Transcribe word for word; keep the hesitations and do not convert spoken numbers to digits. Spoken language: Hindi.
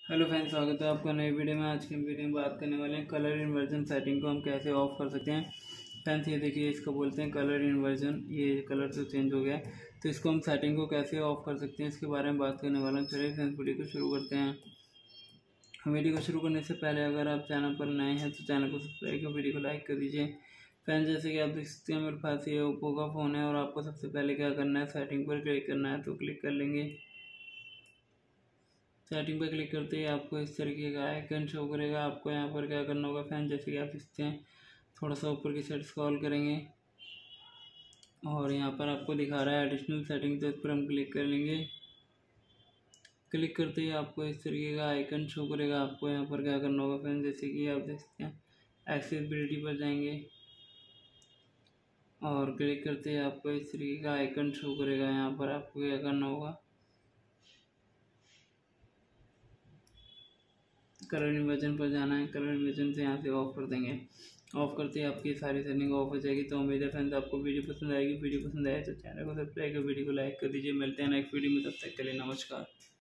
हेलो फ्रेंड्स, स्वागत है आपका नई वीडियो में। आज की वीडियो में बात करने वाले हैं कलर इन्वर्जन सेटिंग को हम कैसे ऑफ कर सकते हैं। फ्रेंड्स ये देखिए, इसको बोलते हैं कलर इन्वर्जन। ये कलर तो चेंज हो गया है, तो इसको हम सेटिंग को कैसे ऑफ कर सकते हैं इसके बारे में बात करने वाला हूँ। चलिए फ्रेंड्स वीडियो को शुरू करते हैं। वीडियो को शुरू करने से पहले अगर आप चैनल पर नए हैं तो चैनल को सब्सक्राइब कर वीडियो को लाइक कर दीजिए। फ्रेंड्स जैसे कि आप देख सकते हैं मेरे पास ये ओप्पो का फ़ोन है और आपको सबसे पहले क्या करना है, सेटिंग पर क्लिक करना है। तो क्लिक कर लेंगे। सेटिंग पर क्लिक करते ही आपको इस तरीके का आइकन शो करेगा। आपको यहाँ पर क्या करना होगा फ्रेंड, जैसे कि आप देखते हैं थोड़ा सा ऊपर की साइड स्क्रॉल करेंगे और यहाँ पर आपको दिखा रहा है एडिशनल सेटिंग, तो इस पर हम क्लिक कर लेंगे। क्लिक करते ही आपको इस तरीके का आइकन शो करेगा। आपको यहाँ पर क्या करना होगा फ्रेंड, जैसे कि आप देख सकते हैं एक्सेसिबिलिटी पर जाएंगे और क्लिक करते ही आपको इस तरीके का आइकन शो करेगा। यहाँ पर आपको क्या करना होगा, कलर इन्वर्जन पर जाना है। कलर इन्वर्जन से यहाँ से ऑफ कर देंगे। ऑफ करते ही आपकी सारी सेटिंग ऑफ हो जाएगी। तो उम्मीद है फ्रेंड्स आपको वीडियो पसंद आएगी। वीडियो पसंद आए तो चैनल को सब्सक्राइब कर वीडियो को लाइक कर दीजिए। मिलते हैं नेक्स्ट वीडियो में, तब तक के लिए नमस्कार।